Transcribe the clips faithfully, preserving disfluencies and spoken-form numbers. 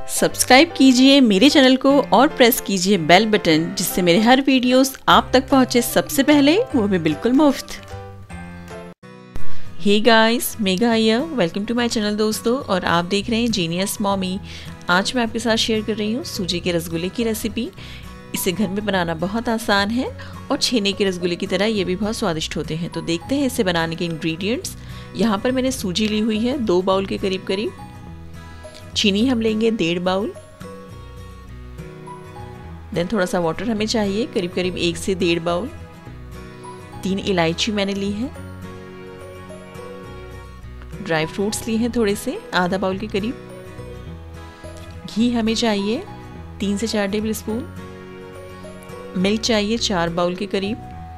Subscribe कीजिए मेरे channel को और प्रेस कीजिए बेल बटन, जिससे मेरे हर वीडियोस आप तक पहुंचे सबसे पहले, वो भी बिल्कुल मुफ्त। Hey guys, Mega here, welcome to my channel दोस्तों, और आप देख रहे हैं जीनियस मॉमी। आज मैं आपके साथ शेयर कर रही हूँ सूजी के रसगुल्ले की रेसिपी। इसे घर में बनाना बहुत आसान है और छेने के रसगुल्ले की तरह ये भी बहुत स्वादिष्ट होते हैं। तो देखते हैं इसे बनाने के इंग्रेडिएंट्स। यहाँ पर मैंने सूजी ली हुई है दो बाउल के करीब करीब। चीनी हम लेंगे डेढ़ बाउल। देन थोड़ा सा वाटर हमें चाहिए, करीब करीब एक से डेढ़ बाउल। तीन इलायची मैंने ली है। ड्राई फ्रूट्स लिए हैं थोड़े से, आधा बाउल के करीब। घी हमें चाहिए तीन से चार टेबल स्पून। मिल्क चाहिए चार बाउल के करीब।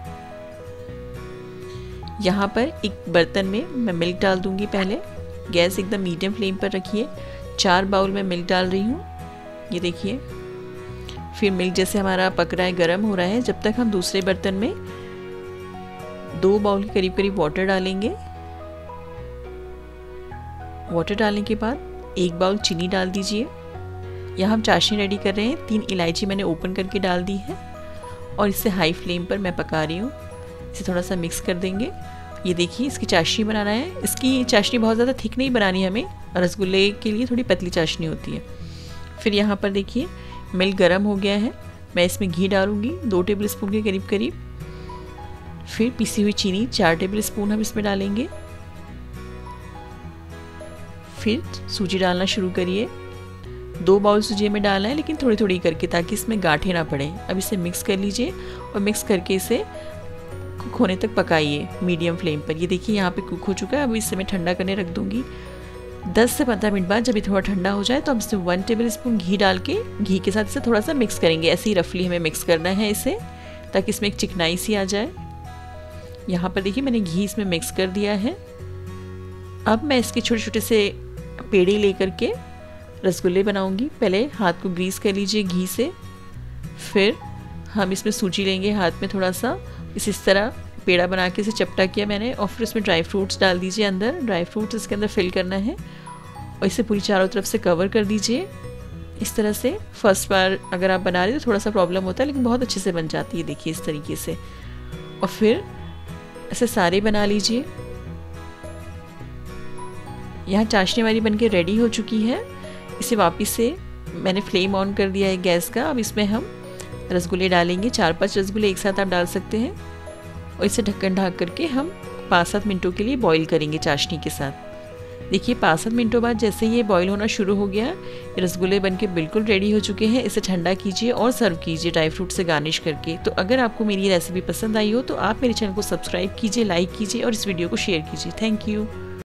यहाँ पर एक बर्तन में मैं मिल्क डाल दूंगी। पहले गैस एकदम मीडियम फ्लेम पर रखिए। चार बाउल में मिल्क डाल रही हूँ, ये देखिए। फिर मिल्क जैसे हमारा पक रहा है, गर्म हो रहा है, जब तक हम दूसरे बर्तन में दो बाउल के करीब करीब वाटर डालेंगे। वाटर डालने के बाद एक बाउल चीनी डाल दीजिए। यहाँ हम चाशनी रेडी कर रहे हैं। तीन इलायची मैंने ओपन करके डाल दी है और इसे हाई फ्लेम पर मैं पका रही हूँ। इसे थोड़ा सा मिक्स कर देंगे। ये देखिए, इसकी चाशनी बनाना है। इसकी चाशनी बहुत ज़्यादा थिक नहीं बनानी हमें, रसगुल्ले के लिए थोड़ी पतली चाशनी होती है। फिर यहाँ पर देखिए मिल्क गर्म हो गया है। मैं इसमें घी डालूंगी दो टेबल स्पून के करीब करीब। फिर पिसी हुई चीनी चार टेबल स्पून हम इसमें डालेंगे। फिर सूजी डालना शुरू करिए। दो बाउल सूजी में डालना है, लेकिन थोड़ी थोड़ी करके, ताकि इसमें गांठें ना पड़े। अब इसे मिक्स कर लीजिए और मिक्स करके इसे कुक होने तक पकाइए मीडियम फ्लेम पर। ये देखिए यहाँ पे कुक हो चुका है। अब इसे मैं ठंडा करने रख दूंगी। दस से पंद्रह मिनट बाद जब ये थोड़ा ठंडा हो जाए तो हम इसमें वन टेबल स्पून घी डाल के घी के साथ इसे थोड़ा सा मिक्स करेंगे। ऐसे ही रफली हमें मिक्स करना है इसे, ताकि इसमें एक चिकनाई सी आ जाए। यहाँ पर देखिए मैंने घी इसमें मिक्स कर दिया है। अब मैं इसके छोटे छोटे से पेड़े लेकर के रसगुल्ले बनाऊंगी। पहले हाथ को ग्रीस कर लीजिए घी से। फिर हम इसमें सूजी लेंगे हाथ में थोड़ा सा, इस इस तरह पेड़ा बना के इसे चपटा किया मैंने। और फिर इसमें ड्राई फ्रूट्स डाल दीजिए अंदर। ड्राई फ्रूट्स इसके अंदर फिल करना है और इसे पूरी चारों तरफ से कवर कर दीजिए इस तरह से। फर्स्ट बार अगर आप बना रहे हो तो थोड़ा सा प्रॉब्लम होता है, लेकिन बहुत अच्छे से बन जाती है, देखिए इस तरीके से। और फिर ऐसे सारे बना लीजिए। यहाँ चाशनी हमारी बनके रेडी हो चुकी है। इसे वापस से मैंने फ्लेम ऑन कर दिया है गैस का। अब इसमें हम रसगुल्ले डालेंगे। चार पांच रसगुल्ले एक साथ आप डाल सकते हैं और इसे ढक्कन ढक करके हम पाँच सात मिनटों के लिए बॉईल करेंगे चाशनी के साथ। देखिए पाँच सात मिनटों बाद जैसे ये बॉईल होना शुरू हो गया, ये रसगुल्ले बनके बिल्कुल रेडी हो चुके हैं। इसे ठंडा कीजिए और सर्व कीजिए ड्राई फ्रूट से गार्निश करके। तो अगर आपको मेरी रेसिपी पसंद आई हो तो आप मेरे चैनल को सब्सक्राइब कीजिए, लाइक कीजिए और इस वीडियो को शेयर कीजिए। Thank you.